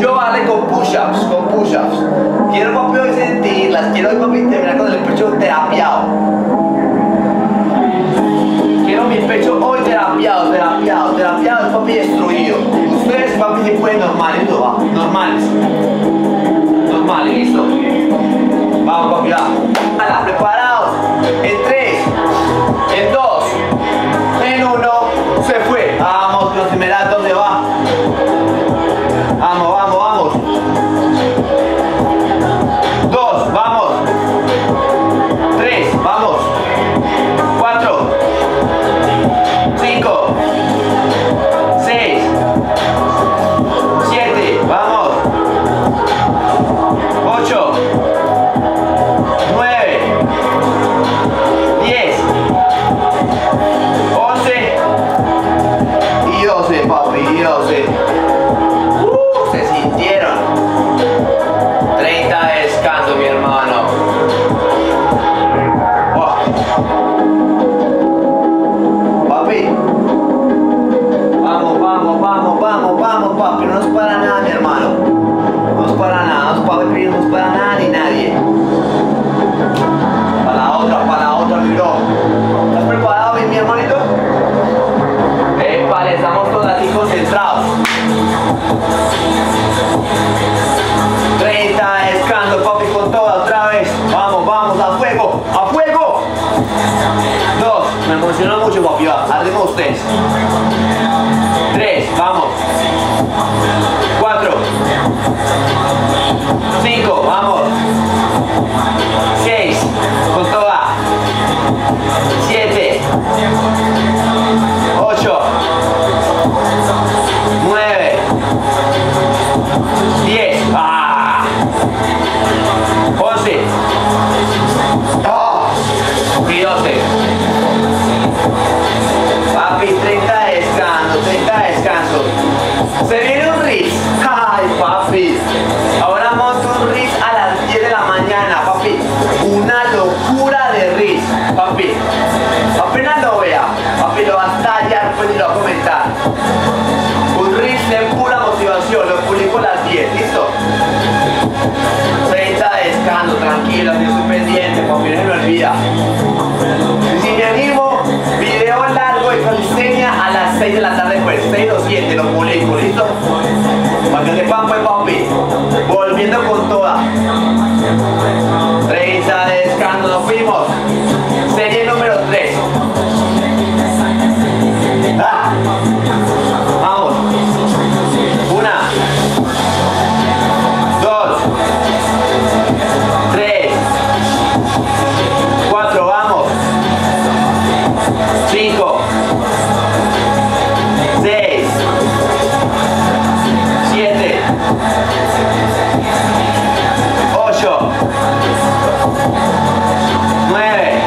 Quiero darle con push-ups, Quiero, papi, hoy sentirlas. Quiero hoy, papi, terminar con el pecho terapiado. Quiero mi pecho hoy terapiado, papi, destruido. Ustedes, papi, se pueden normales, va. Normales, listo. Vamos, papi, va. Hala, preparados. En 3, en 2, en 1, se fue. Vamos, los primeras, ¿dónde va? Vamos. 2, vamos. 3, vamos. 4, 5, 6, 7, vamos. 8, 9, 10, 11 y 12, papi, y 12. Se sintieron. 30 de descanso, mi hermano. Papi. Vamos, papi. No nos para nada, mi hermano. No nos para nada, no nos para nada ni nadie. Para la otra, mi bro. ¿Estás preparado, mi hermanito? Vale, estamos todos aquí concentrados. 30 descanso, papi, con toda otra vez. Vamos, a fuego. 2, me emocionó mucho, papi. Arriba ustedes. 3, vamos. 4, 5, vamos. 6, con toda. 7, 8, 9, 10, 11 y 12. Papi, 30 de descanso. Se viene un RIS. Ay, papi. Ahora monto un RIS a las 10 de la mañana, papi. Una locura de RIS, papi. Apenas lo vea, papi, lo va a estallar, pues, y lo va a comentar. Un RIS de pura motivación, lo publico a las 10, ¿listo? 30 de descanso, tranquilo, yo estoy pendiente, papi, no se me olvida. Si me animo, video largo de calistenia a las 6 de la tarde, pues 6 o 7 lo publico, ¿listo? Para que sepan, pues, papi, volviendo con toda. 30 de descanso, nos fuimos. Serie número 3. Vamos. 1, 2, 3, 4, vamos. 5, 6, 7, 8, 9,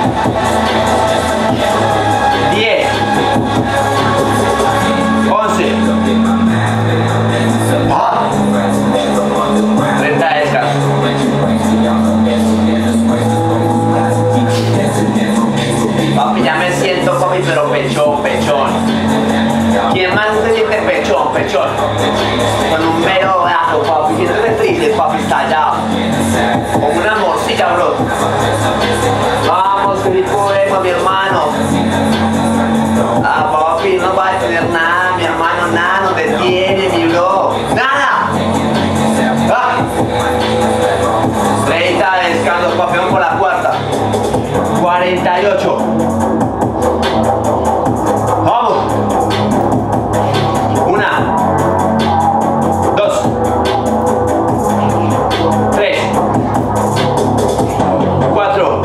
10, 11. 30 de descanso. Papi, ya me siento, papi, pero pechón. ¿Quién más se siente pechón? Con un mero brazo, papi. Siento de tríceps, papi, estallado. Con una morcilla, bro. Vamos, que sí podemos, mi hermano. Papi, no va a detener nada, mi hermano, nada nos detiene, mi bro. ¡Nada! 30 de descanso, papi, vamos por la cuarta. 48. Vamos. 1, 2, 3, 4,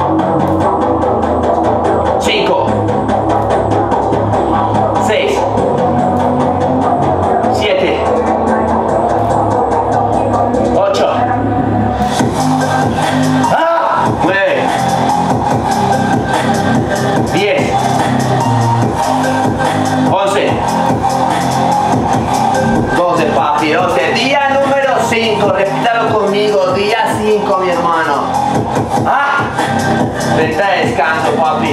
5, 6, 7, 8, 9, 10, 11, 12, papi, 12. Día número 5, repítalo conmigo, día 5, mi hermano. 30 de descanso, papi.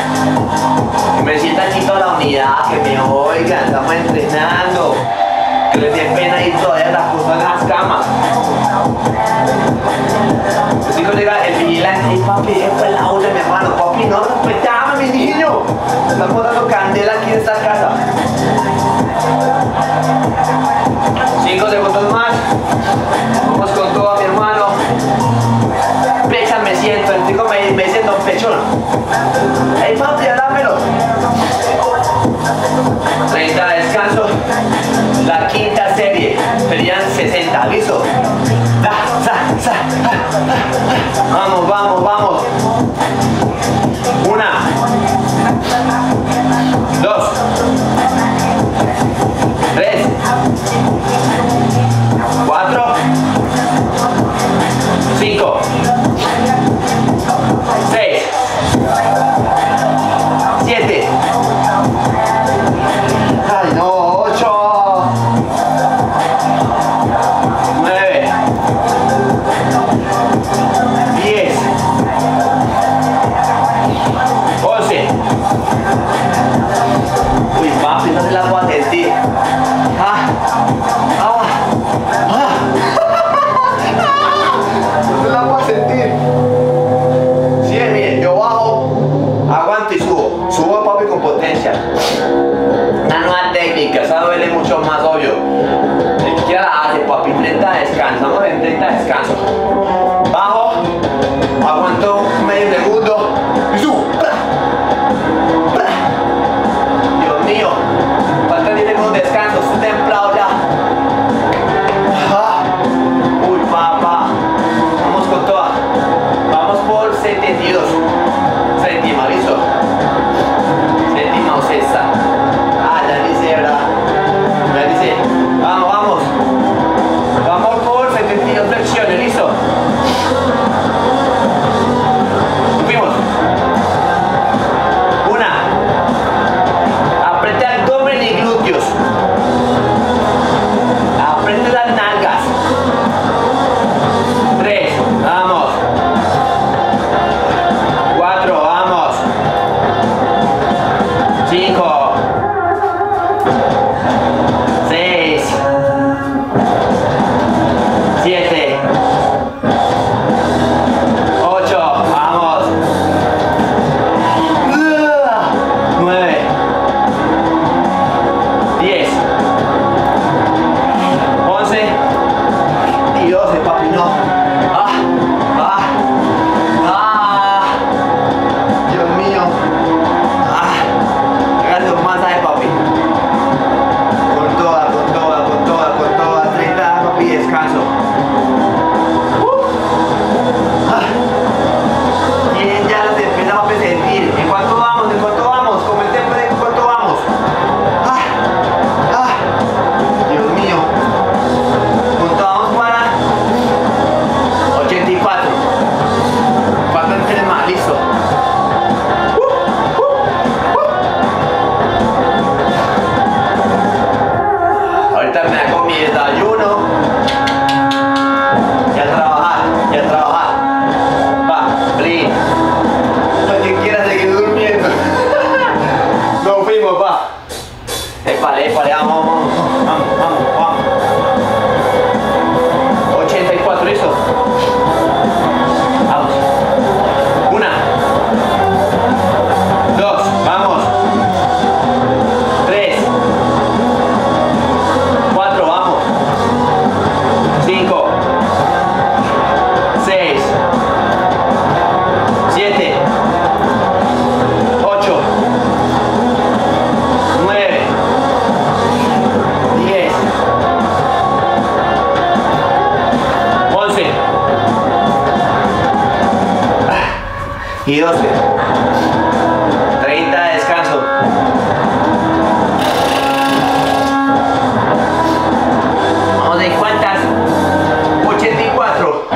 Que me sientan aquí toda la unidad, que me oigan, estamos entrenando. que les dé pena y todavía las cosas en las camas. Los hijos llega el vigilante, hey papi, fue el lado de mi hermano, papi, no respetame mi niño. Estamos dando candela aquí en esta casa. 5 segundos más. Vamos con todo, mi hermano. Pecha, me siento, el chico me siento un pechón. Hey papi, dámelo. 30 de descanso. La quinta serie. Serían 60. ¿Listo? Vamos, vamos, vamos. 1, 2, 3, 4, 5, 6, 7. Ay, no, 8, 9, 10, 11. Uy, papi, no se la puedo sentir. No se la puedo sentir. Sí, miren, yo bajo, aguanto y subo. Subo, papi, con potencia. Una nueva técnica, esa duele mucho más, obvio. El que quiera la hace, papi. 30 de descanso, vamos en 30 de descanso. Bajo, aguanto medio segundo y subo. Dios mío, faltan 10 segundos de descanso, estoy templado ya. Uy, papá, vamos con toda. Vamos por 72. Séptima, listo. Séptima o sexta. Ya dice, ¿verdad? Ya dice. Vamos, vamos. Vamos por 72 flexiones, listo. Subimos. 1. Apriete abdomen y glúteos. Apriete las nalgas. 3. Vamos. 4. Vamos. 5. 6. 7. 8. Vamos. 9. 10. 11. Y 12, papi, no. Dios mío. Hágale un masaje, papi. Con toda, con toda, con toda, con toda. 30, papi, descanso. Y ya las empieza a sentir. ¿En cuánto vamos? ¿En cuánto vamos? Comenten en cuánto vamos. Dios mío. ¿Cuánto vamos para? 84. Faltan 3 más, listo. Ahorita me hago mi desayuno. Y a trabajar, y a trabajar. Va, blin. El que quiera seguir durmiendo. Nos fuimos, va. Épale, vamos, vamos. 84, listo. Vamos. 1, 2, vamos. 3, 4, vamos. 5, 6, 7, 8, 9, 10, 11 y 12. 30 de descanso. Vamos a ver cuántas. 84.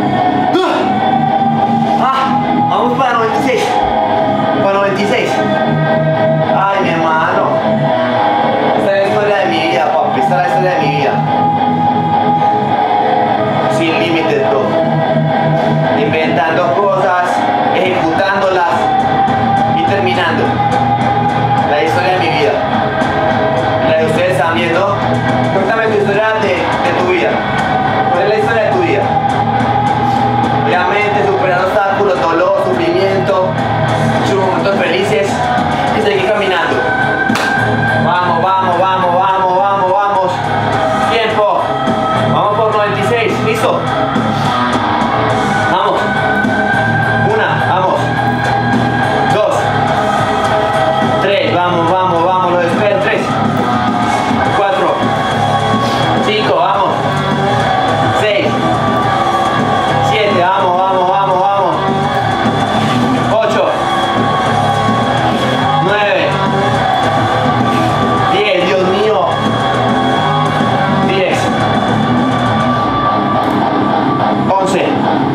Vamos para 96. Para 96. Ay, mi hermano. Esta es la historia de mi vida, papi. Esta es la historia de mi vida. Sin límites, bro. Inventando cosas, ejecutándolas. tiempo. Vamos por 96, ¿listo? Vamos. Una, vamos. Dos. Tres, vamos, vamos, vamos, lo espero. Tres. Cuatro. Cinco, vamos. Seis. Siete, vamos, vamos, vamos, vamos. Ocho. 9, 10, Dios mío, 10, 11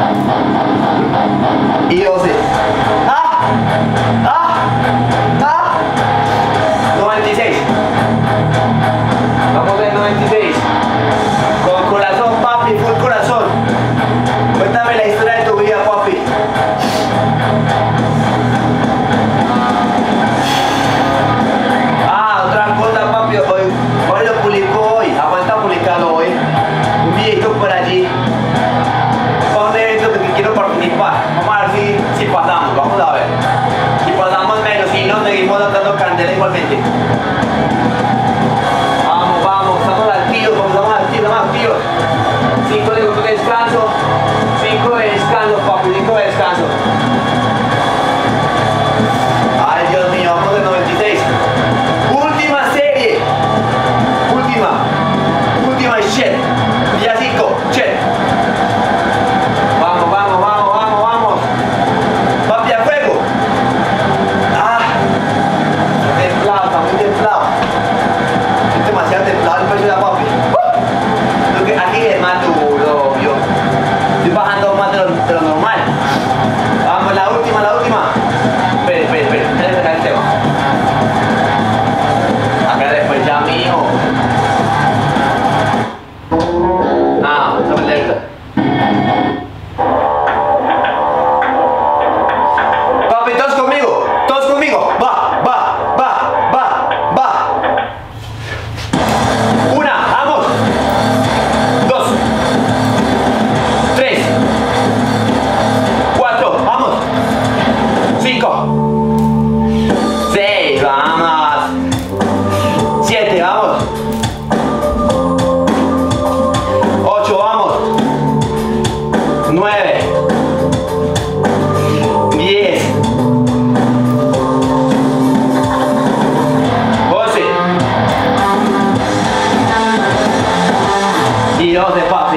y 12. ¡Ah! ¡Ah! ¡Ah! 96. Vamos en 96. Con corazón, papi, full corazón. Cuéntame la historia de tu vida, papi. Hoy lo publicó hoy, aguanta publicarlo hoy. Un videito por allí. Para un evento que quiero participar. Vamos a ver si pasamos, vamos a ver. Si pasamos menos, si no, seguimos dando candela igualmente. Vamos, vamos, estamos activos, estamos activos. 5 segundos de descanso. 5 de descanso, papi, 5 de descanso. Ay, Dios mío, vamos de 96. Última serie. Última shit. Día 5, shit. Vamos, vamos, vamos, vamos, vamos. Papi, a fuego. Ah, templado, está muy templado. Es demasiado templado el pecho de la papi. Lo que aquí es más duro, obvio. Estoy bajando más de lo normal. Vamos, la última, la última. Espera, déjame sacar el tema. Acá después ya, mijo. Ah, vamos a alerta. Papi, todos conmigo, todos conmigo. Va, va, va, va, va. Una, vamos. 2, 3, 4, vamos. 5, 6, vamos. 7, vamos. 8, vamos. 9, 10, 11 y 12, papi.